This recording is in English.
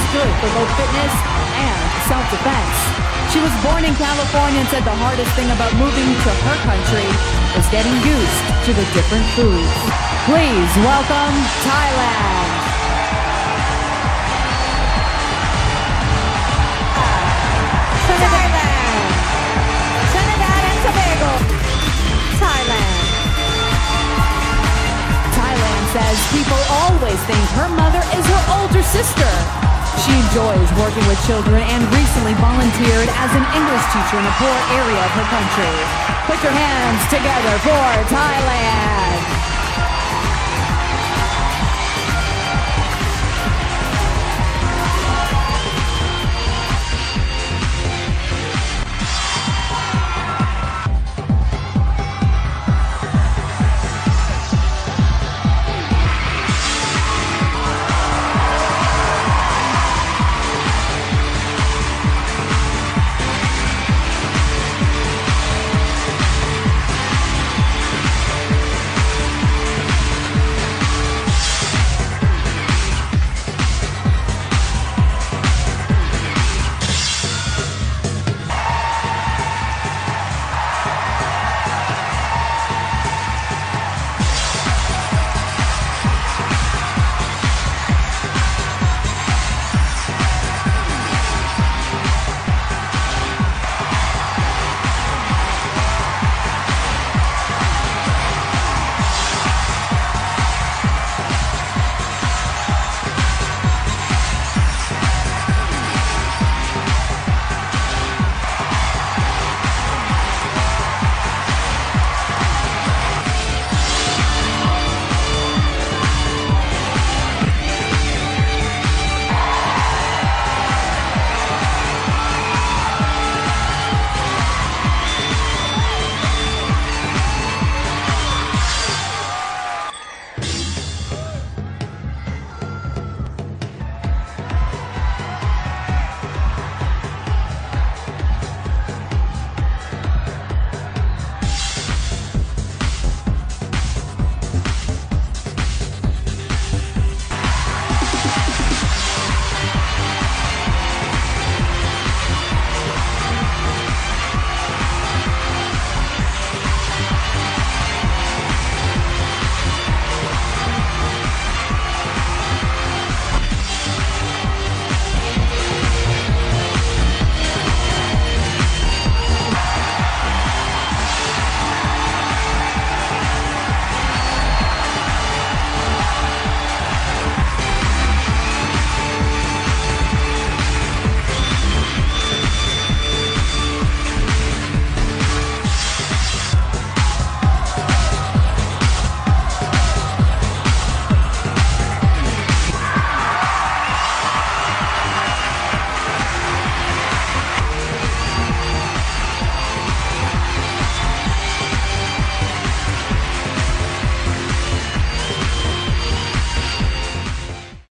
good for both fitness and self-defense. She was born in California and said the hardest thing about moving to her country was getting used to the different foods. Please welcome Thailand. Thailand. Trinidad and Tobago. Thailand. Thailand says people always think her mother is her older sister. She enjoys working with children and recently volunteered as an English teacher in a poor area of her country. Put your hands together for Thailand.